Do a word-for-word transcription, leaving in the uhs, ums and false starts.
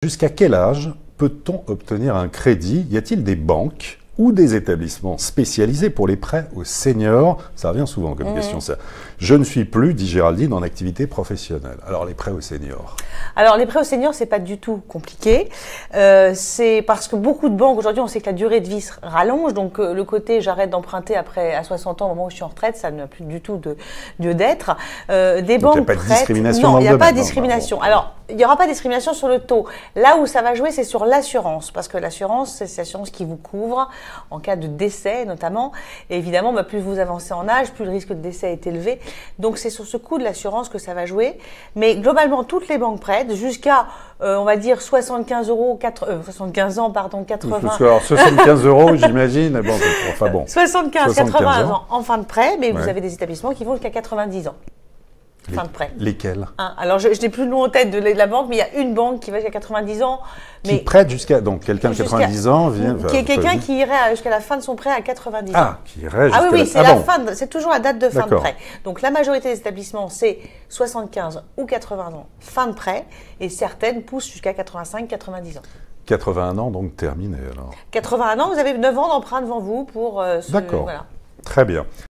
Jusqu'à quel âge peut-on obtenir un crédit? Y a-t-il des banques ou des établissements spécialisés pour les prêts aux seniors? Ça revient souvent comme mmh. question, ça. Je ne suis plus, dit Géraldine, en activité professionnelle. Alors, les prêts aux seniors? Alors, les prêts aux seniors, c'est pas du tout compliqué. Euh, c'est parce que beaucoup de banques, aujourd'hui, on sait que la durée de vie se rallonge. Donc, euh, le côté j'arrête d'emprunter après à soixante ans, au moment où je suis en retraite, ça n'a plus du tout de lieu d'être. Euh, des donc, banques il n'y a pas de discrimination? Non, il n'y a pas de non, discrimination. Bah, bon. Alors, il n'y aura pas de discrimination sur le taux. Là où ça va jouer, c'est sur l'assurance. Parce que l'assurance, c'est l'assurance qui vous couvre en cas de décès, notamment. Et évidemment, bah, plus vous avancez en âge, plus le risque de décès est élevé. Donc, c'est sur ce coût de l'assurance que ça va jouer. Mais globalement, toutes les banques prêtent jusqu'à, euh, on va dire, soixante-quinze euros, quatre, euh, soixante-quinze ans, pardon, quatre-vingts. Alors, soixante-quinze euros, j'imagine. Bon, enfin bon. soixante-quinze, quatre-vingts ans en fin de prêt, mais ouais. vous avez des établissements qui vont jusqu'à quatre-vingt-dix ans. Les, fin de prêt. Lesquels? Hein, alors, je, je n'ai plus le nom en tête de la banque, mais il y a une banque qui va jusqu'à quatre-vingt-dix ans. Qui mais prête jusqu'à... Donc, quelqu'un de quatre-vingt-dix ans vient... Qui est quelqu'un qui irait jusqu'à la fin de son prêt à quatre-vingt-dix ans. Ah, qui irait jusqu'à... Ah oui, oui, c'est ah, bon. bon. C'est toujours la date de fin de prêt. Donc, la majorité des établissements, c'est soixante-quinze ou quatre-vingts ans, fin de prêt, et certaines poussent jusqu'à quatre-vingt-cinq, quatre-vingt-dix ans. quatre-vingt-un ans, donc terminé, alors. quatre-vingt-un ans, vous avez neuf ans d'emprunt devant vous pour... Euh, D'accord. Voilà. Très bien.